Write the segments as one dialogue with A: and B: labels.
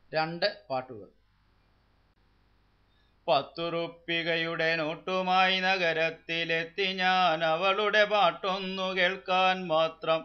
A: 2 പാട്ടുകൾ. 10 റുപ്പികയുടെ നോട്ടുമായി നഗരത്തിലെത്തി ഞാൻ, അവളുടെ പാട്ടൊന്നു കേൾക്കാൻ മാത്രം.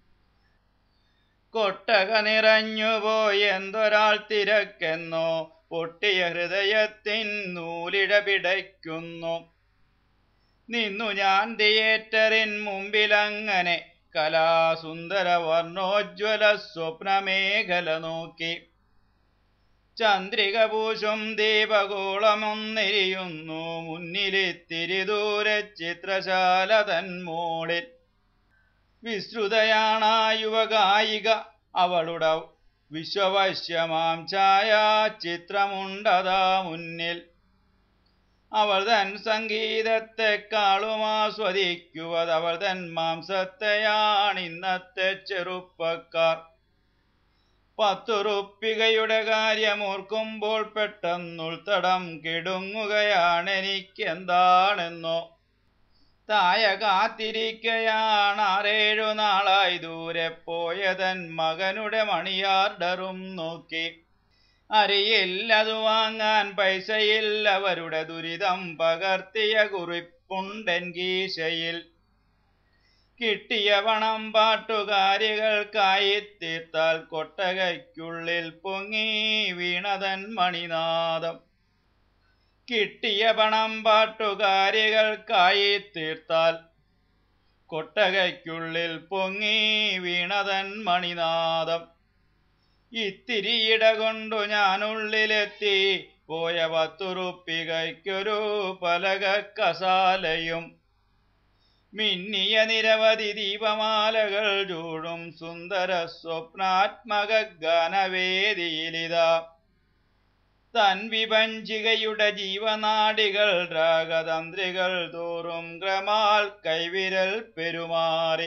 A: കൊട്ടക നിറഞ്ഞുപോയി എന്തൊരാൾ തിരക്കെന്നോ, പൊട്ടിയ ഹൃദയത്തിൻ നൂലിഴ പിടയ്ക്കുന്നു. നിന്നു ഞാൻ തിയേറ്ററിൻ മുമ്പിലങ്ങനെ, കലാസുന്ദര വർണ്ണോജ്വല സ്വപ്നമേഖല നോക്കി. ചന്ദ്രിക പൂശും ദീപഗോളമൊന്നെരിയുന്നു മുന്നിലിത്തിരി ദൂരെ ചിത്രശാല തന്മോളിൽ. വിശ്രുതയാണാ യുവഗായിക, അവളുടെ വിശ്വവശ്യമാം ഛായാചിത്രമുണ്ടതാ മുന്നിൽ. അവൾ തൻ സംഗീതത്തെക്കാളും ആസ്വദിക്കുവതവൾ തൻ മാംസത്തെയാണിന്നത്തെ ചെറുപ്പക്കാർ. 10 റുപ്പികയുടെ കാര്യമോർക്കുമ്പോൾ പെട്ടെന്നുൾത്തടം കിടുങ്ങുകയാണെനിക്കെന്താണെന്നോ. തായ കാത്തിരിക്കയാണ് 6-7 നാളായി ദൂരെ പോയതൻ മകനുടെ മണിയാർഡറും നോക്കി. അറിയില്ലതു വാങ്ങാൻ പൈസയില്ല, അവരുടെ ദുരിതം പകർത്തിയ കുറിപ്പുണ്ടെൻ കീശയിൽ. കിട്ടിയ പണം പാട്ടുകാരികൾക്കായി തീർത്താൽ കൊട്ടകയ്ക്കുള്ളിൽ പൊങ്ങി വീണതൻ മണിനാദം. കിട്ടിയ പണം പാട്ടുകാരികൾക്കായി തീർത്താൽ കൊട്ടകയ്ക്കുള്ളിൽ പൊങ്ങി വീണതൻ മണിനാദം. ഇത്തിരിയിട കൊണ്ടു ഞാനുള്ളിലെത്തി പോയ 10 റുപ്പികയ്ക്കൊരു പലക കസാലയും. മിന്നിയ നിരവധി ദീപമാലകൾ ചൂടും സുന്ദര സ്വപ്നാത്മക ഗാനവേദിയിലിതാ. തൻ വിഭഞ്ചികയുടെ ജീവനാഡികൾ രാഗതന്ത്രികൾ തോറും ക്രമാൽ കൈവിരൽ പെരുമാറി.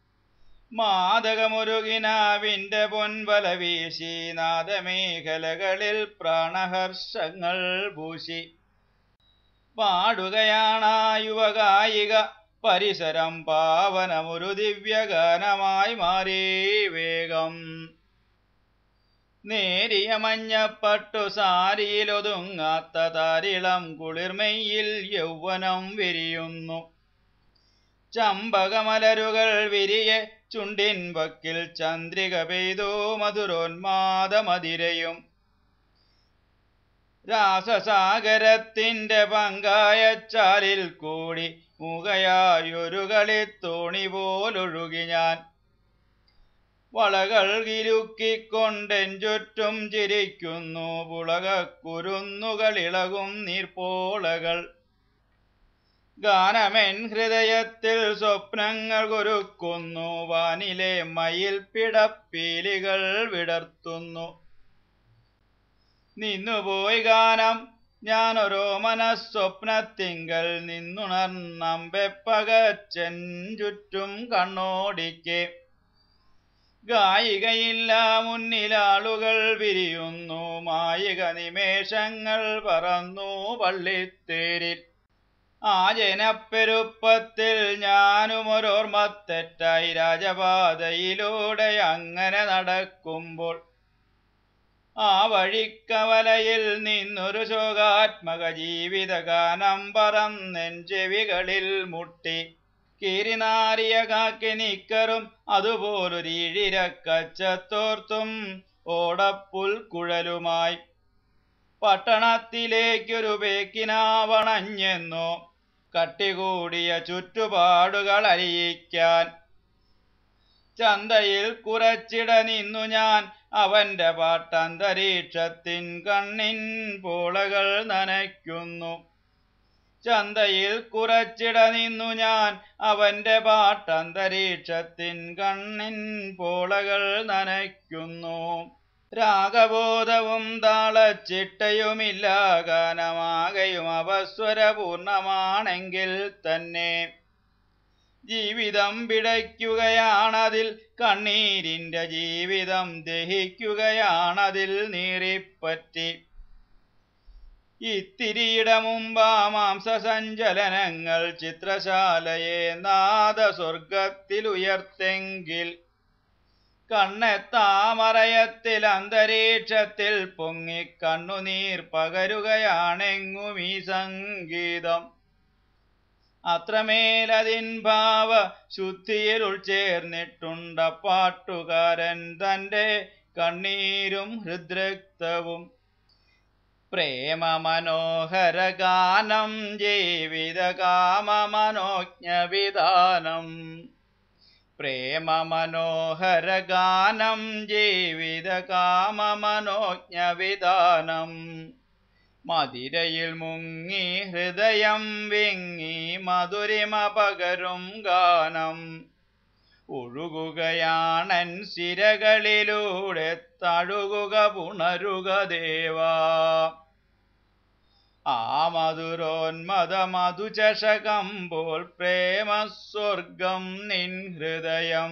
A: മാദകമുരുകിനാവിൻ്റെ പൊൻവല വീശി നാദമേഖലകളിൽ പ്രാണഹർഷങ്ങൾ പൂശി. പാടുകയാണാ യുവഗായിക, പരിസരം പാവനമൊരു ദിവ്യഗാനമായി മാറി വേഗം. നേരിയ മഞ്ഞപ്പട്ടു സാരിയിലൊതുങ്ങാത്ത താരിളം കുളിർമയിൽ യൗവനം വിരിയുന്നു. ചമ്പകമലരുകൾ വിരിയെ ചുണ്ടിൻ വക്കിൽ ചന്ദ്രിക പെയ്തു മധുരോന്മാദമതിരയും. രാസസാഗരത്തിൻ്റെ പങ്കായച്ചാലിൽ കൂടി മുഖയായൊരു കളിത്തോണി പോലൊഴുകി ഞാൻ. വളകൾ കിലുക്കിക്കൊണ്ടെൻ ചുറ്റും ചിരിക്കുന്നു പുളകക്കുരുന്നുകളിളകും നീർപ്പോളകൾ. ഗാനമെൻ ഹൃദയത്തിൽ സ്വപ്നങ്ങൾ കുരുക്കുന്നു, വാനിലെ മയിൽ പിടപ്പീലികൾ വിടർത്തുന്നു. നിന്നുപോയി ഗാനം ഞാനൊരോ മനസ്വപ്നത്തിങ്കൽ നിന്നുണർന്നമ്പെപ്പകച്ചെൻ ചുറ്റും കണ്ണോടിക്കെ. ഗായികയില്ല മുന്നിലാളുകൾ വിരിയുന്നു, മായിക നിമേഷങ്ങൾ പറന്നു പള്ളിത്തേരിൽ. ആ ജനപ്പെരുപ്പത്തിൽ ഞാനുമൊരോർമ്മത്തെറ്റായി രാജപാതയിലൂടെ അങ്ങനെ നടക്കുമ്പോൾ. ആ വഴിക്കവലയിൽ നിന്നൊരു ശോകാത്മക ജീവിതഗാനം പറന്നെൻ ചെവികളിൽ മുട്ടി. കീറിനാറിയ കാക്കി നിക്കറും അതുപോലൊരീഴിരക്കച്ചത്തോർത്തും ഓടപ്പുൽക്കുഴലുമായി പട്ടണത്തിലേക്കൊരു ബേക്കിനാവണഞ്ഞെന്നോ, കട്ടികൂടിയ ചുറ്റുപാടുകൾ അലിയിക്കാൻ. ചന്തയിൽ കുറച്ചിട നിന്നു ഞാൻ, അവൻ്റെ പാട്ടന്തരീക്ഷത്തിൻ കണ്ണിൻ പോളകൾ നനയ്ക്കുന്നു. ചന്തയിൽ കുറച്ചിട നിന്നു ഞാൻ, അവൻ്റെ പാട്ടന്തരീക്ഷത്തിൻ കണ്ണിൻ പോളകൾ നനയ്ക്കുന്നു. രാഗബോധവും താളച്ചിട്ടയുമില്ല, ഗാനമാകയും അപസ്വരപൂർണമാണെങ്കിൽ തന്നെ. ജീവിതം പിടയ്ക്കുകയാണതിൽ കണ്ണീരിൻ്റെ ജീവിതം ദഹിക്കുകയാണതിൽ നീറിപ്പറ്റി. ഇത്തിരിയിട മുമ്പാ മാംസസഞ്ചലനങ്ങൾ ചിത്രശാലയെ നാദസ്വർഗത്തിലുയർത്തെങ്കിൽ കണ്ണെത്താമറയത്തിൽ അന്തരീക്ഷത്തിൽ പൊങ്ങി കണ്ണുനീർ പകരുകയാണെങ്ങും ഈ സംഗീതം. അത്രമേലതിൻ ഭാവ ശുദ്ധിയിൽ ഉൾച്ചേർന്നിട്ടുണ്ട പാട്ടുകാരൻ തൻ്റെ കണ്ണീരും ഹൃദ്രക്തവും. പ്രേമ മനോഹര ഗാനം ജീവിത കാമ മനോജ്ഞവിധാനം. പ്രേമ മനോഹര ഗാനം ജീവിത കാമ മനോജ്ഞവിധാനം. മതിരയിൽ മുങ്ങി ഹൃദയം വിങ്ങി മധുരിമ പകരും ഗാനം. ഒഴുകുകയാണൻ സിരകളിലൂടെ തഴുകുക പുണരുക ദേവാ. ആ മധുരോന്മദ മധുചഷകം പോൽ പ്രേമസ്വർഗം നിൻ ഹൃദയം.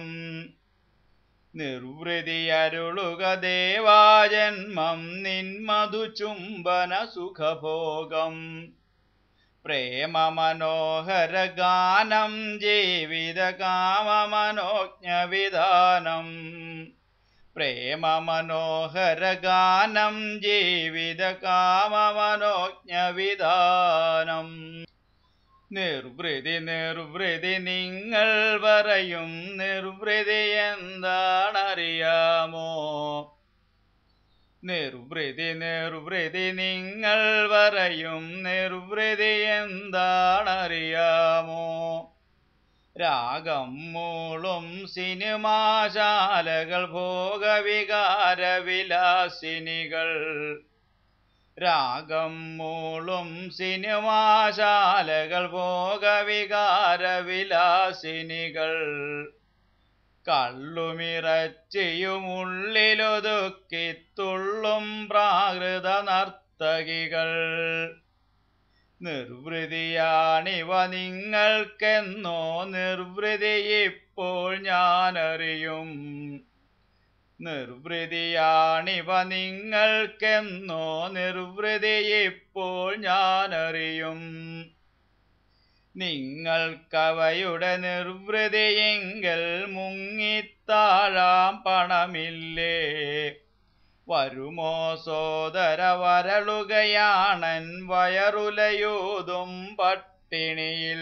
A: നിർവൃതി അരുളുക ദേവാജന്മം നിൻ മധുചുംബന സുഖഭോഗം. പ്രേമ മനോഹര ഗാനം ജീവിത കാമ മനോജ്ഞവിധാനം. പ്രേമ മനോഹര ഗാനം ജീവിത കാമ മനോജ്ഞവിധാനം. നിർവൃതി നിർവൃതി നിങ്ങൾ പറയും നിർവൃതി എന്താണറിയാമോ. നിർവൃതി നിർവൃതി നിങ്ങൾ പറയും നിർവൃതി എന്താണറിയാമോ. രാഗം മൂളും സിനിമാശാലകൾ ഭോഗവികാര വിലാസിനികൾ. രാഗം മൂളും സിനിമാശാലകൾ ഭോഗവികാര വിലാസിനികൾ. കള്ളുമിറച്ചിയുമുള്ളിലൊതുക്കി തുള്ളും പ്രാകൃത നർത്തകികൾ. നിർവൃതിയാണിവ നിങ്ങൾക്കെന്നോ നിർവൃതി ഇപ്പോൾ ഞാനറിയും. നിർവൃതിയാണിവ നിങ്ങൾക്കെന്നോ നിർവൃതി ഇപ്പോൾ ഞാനറിയും. നിങ്ങൾക്കവയുടെ നിർവൃതിയെങ്കിൽ മുങ്ങിത്താഴാം പണമില്ലേ. വരുമോ സോദര വരളുകയാണൻ വയറുലയൂതും പട്ടിണിയിൽ.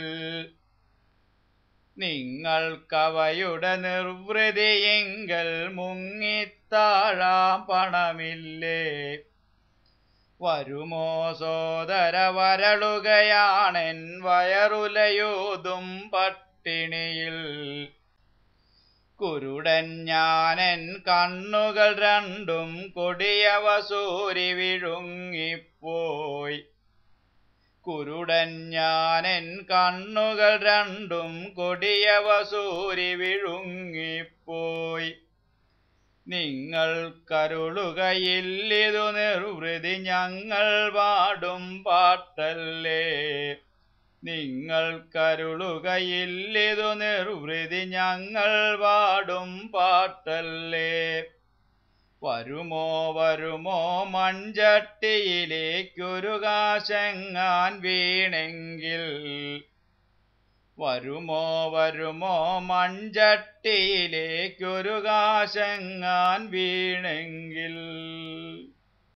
A: നിങ്ങൾക്കവയുടെ നിർവൃതിയെങ്കിൽ മുങ്ങിത്താഴാം പണമില്ലേ. വരുമോ സോദര വരളുകയാണെൻ വയറുലയൂതും പട്ടിണിയിൽ. കുരുടൻ ഞാനെൻ കണ്ണുകൾ രണ്ടും കൊടിയ വസൂരി വിഴുങ്ങിപ്പോയി. കുരുടൻ ഞാനെൻ കണ്ണുകൾ രണ്ടും കൊടിയ വസൂരി വിഴുങ്ങിപ്പോയി. നിങ്ങൾക്കരുളുകയില്ലിതു നിർവൃതി ഞങ്ങൾ പാടും പാട്ടല്ലേ. നിങ്ങൾക്കരുളുകയില്ലിതു നിർവൃതി ഞങ്ങൾ പാടും പാട്ടല്ലേ. വരുമോ വരുമോ മൺചട്ടിയിലേക്കൊരു കാശെങ്ങാൻ വീണെങ്കിൽ. വരുമോ വരുമോ മൺചട്ടിയിലേക്കൊരു കാശെങ്ങാൻ വീണെങ്കിൽ.